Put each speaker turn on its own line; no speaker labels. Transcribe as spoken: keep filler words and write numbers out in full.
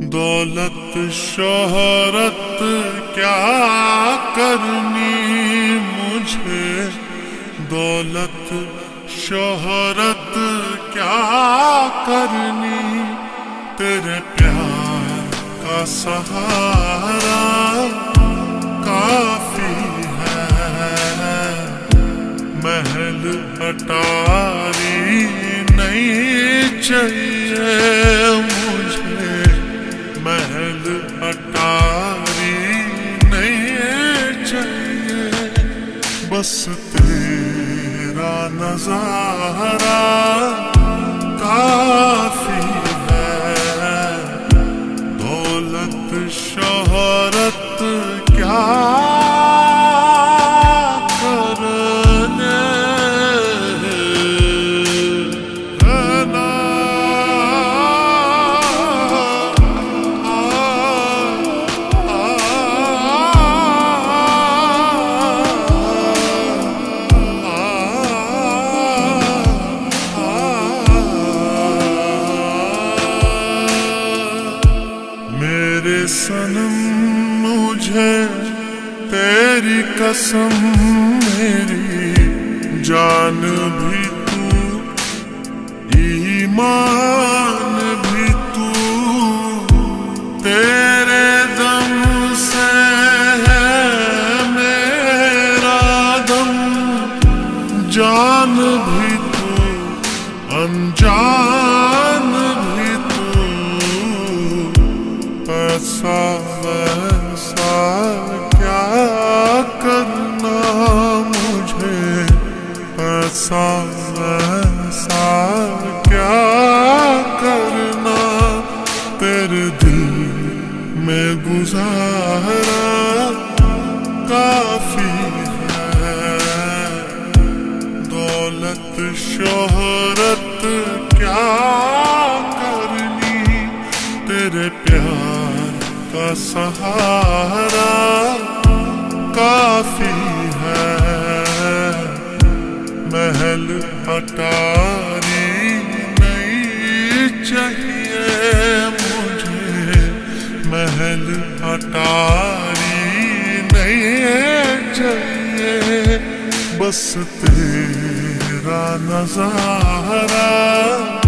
दौलत शोहरत क्या करनी मुझे, दौलत शोहरत क्या करनी, तेरे प्यार का सहारा काफी है। महल अटारी नहीं चाहिए मुझे, महल अटारी नहीं चाहिए, बस तेरा नजारा काफी है। दौलत शोहरत क्या मेरे सनम, मुझे तेरी कसम, मेरी जान भी तू, ईमान भी तू, तेरे दम से है मेरा दम, जान भी तू, अनजान भी तू, ऐसा वैसा क्या करना मुझे, ऐसा वैसा क्या करना, तेरे दिल में गुजारा काफी है। दौलत शोहरत क्या करनी, तेरे प्यार का सहारा काफी है। महल अटारी नहीं चाहिए मुझे, महल अटारी नहीं चाहिए, बस तेरा नजारा